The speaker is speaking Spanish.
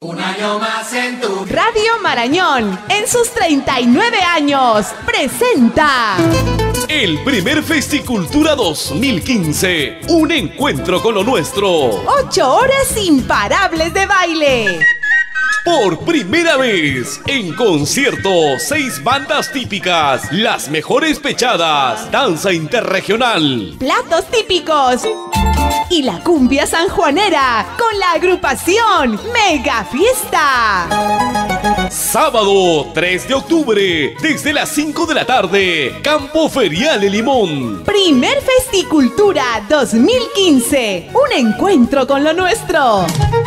Un año más en tu Radio Marañón, en sus 39 años, presenta el primer Festicultura 2015, un encuentro con lo nuestro. 8 horas imparables de baile. Por primera vez, en concierto, 6 bandas típicas, las mejores pechadas, danza interregional, Platos típicos y la cumbia sanjuanera con la agrupación Mega Fiesta. Sábado 3 de octubre, desde las 5 de la tarde, Campo Ferial de Limón. Primer Festicultura 2015, un encuentro con lo nuestro.